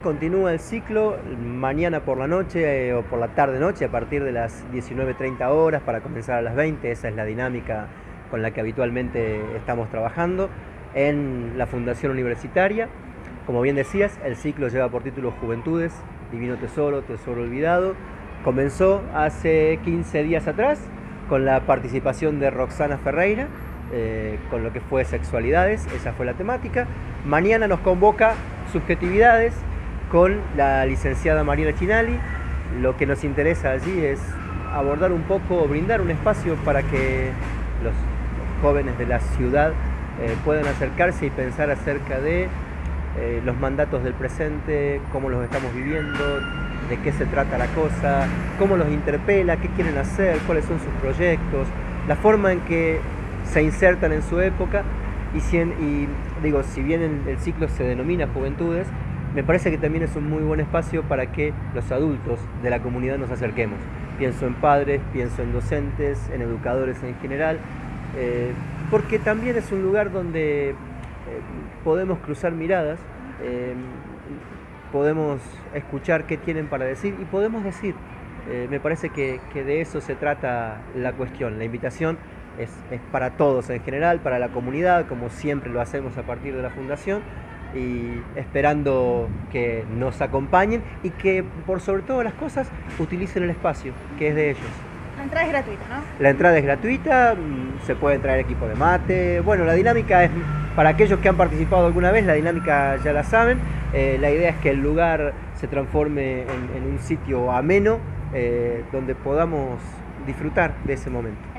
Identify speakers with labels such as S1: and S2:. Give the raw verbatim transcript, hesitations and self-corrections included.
S1: continúa el ciclo mañana por la noche eh, o por la tarde-noche a partir de las diecinueve treinta horas para comenzar a las veinte. Esa es la dinámica con la que habitualmente estamos trabajando en la Fundación Universitaria. Como bien decías, el ciclo lleva por título Juventudes, Divino Tesoro, Tesoro Olvidado. Comenzó hace quince días atrás con la participación de Roxana Ferreira, eh, con lo que fue Sexualidades, esa fue la temática. Mañana nos convoca Subjetividades con la licenciada Mariela Chinali. Lo que nos interesa allí es abordar un poco, brindar un espacio para que los jóvenes de la ciudad eh, puedan acercarse y pensar acerca de eh, los mandatos del presente, cómo los estamos viviendo, de qué se trata la cosa, cómo los interpela, qué quieren hacer, cuáles son sus proyectos, la forma en que se insertan en su época. Y, si en, y digo, si bien el, el ciclo se denomina Juventudes, me parece que también es un muy buen espacio para que los adultos de la comunidad nos acerquemos. Pienso en padres, pienso en docentes, en educadores en general, eh, porque también es un lugar donde eh, podemos cruzar miradas, eh, podemos escuchar qué tienen para decir y podemos decir. Eh, me parece que, que de eso se trata la cuestión. La invitación es, es para todos en general, para la comunidad, como siempre lo hacemos a partir de la Fundación, y esperando que nos acompañen y que, por sobre todas las cosas, utilicen el espacio, que es de ellos.
S2: La entrada es gratuita, ¿no?
S1: La entrada es gratuita, se puede traer equipo de mate. Bueno, la dinámica es, para aquellos que han participado alguna vez, la dinámica ya la saben. Eh, la idea es que el lugar se transforme en, en un sitio ameno, eh, donde podamos disfrutar de ese momento.